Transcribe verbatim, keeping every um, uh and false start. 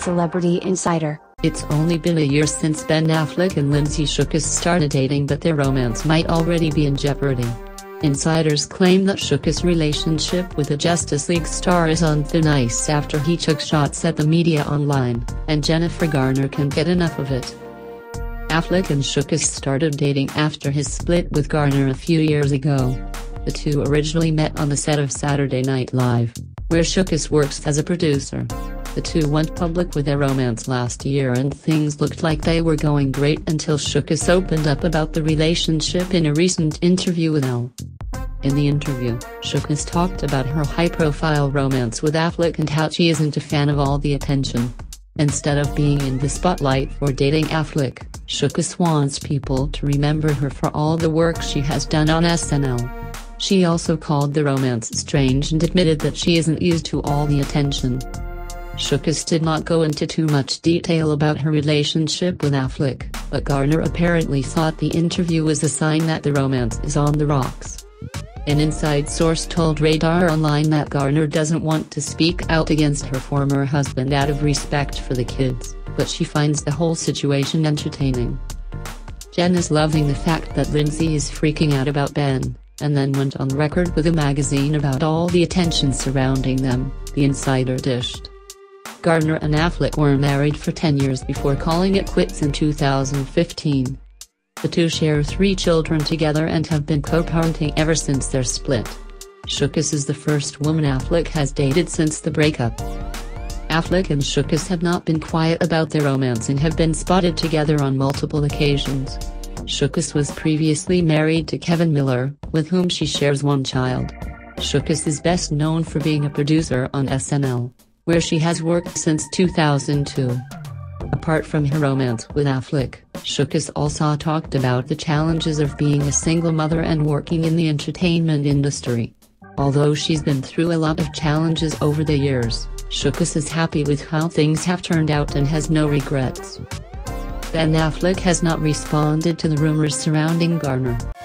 Celebrity Insider. It's only been a year since Ben Affleck and Lindsay Shookus started dating, but their romance might already be in jeopardy. Insiders claim that Shookus' relationship with the Justice League star is on thin ice after he took shots at the media online, and Jennifer Garner can't get enough of it. Affleck and Shookus started dating after his split with Garner a few years ago. The two originally met on the set of Saturday Night Live, where Shookus works as a producer. The two went public with their romance last year, and things looked like they were going great until Shookus opened up about the relationship in a recent interview with Elle. In the interview, Shookus talked about her high-profile romance with Affleck and how she isn't a fan of all the attention. Instead of being in the spotlight for dating Affleck, Shookus wants people to remember her for all the work she has done on S N L. She also called the romance strange and admitted that she isn't used to all the attention. Shookus did not go into too much detail about her relationship with Affleck, but Garner apparently thought the interview was a sign that the romance is on the rocks. An inside source told Radar Online that Garner doesn't want to speak out against her former husband out of respect for the kids, but she finds the whole situation entertaining. Jen is loving the fact that Lindsay is freaking out about Ben, and then went on record with a magazine about all the attention surrounding them, the insider dished. Garner and Affleck were married for ten years before calling it quits in two thousand fifteen. The two share three children together and have been co-parenting ever since their split. Shookus is the first woman Affleck has dated since the breakup. Affleck and Shookus have not been quiet about their romance and have been spotted together on multiple occasions. Shookus was previously married to Kevin Miller, with whom she shares one child. Shookus is best known for being a producer on S N L, where she has worked since two thousand two. Apart from her romance with Affleck, Shookus also talked about the challenges of being a single mother and working in the entertainment industry. Although she's been through a lot of challenges over the years, Shookus is happy with how things have turned out and has no regrets. Ben Affleck has not responded to the rumors surrounding Garner.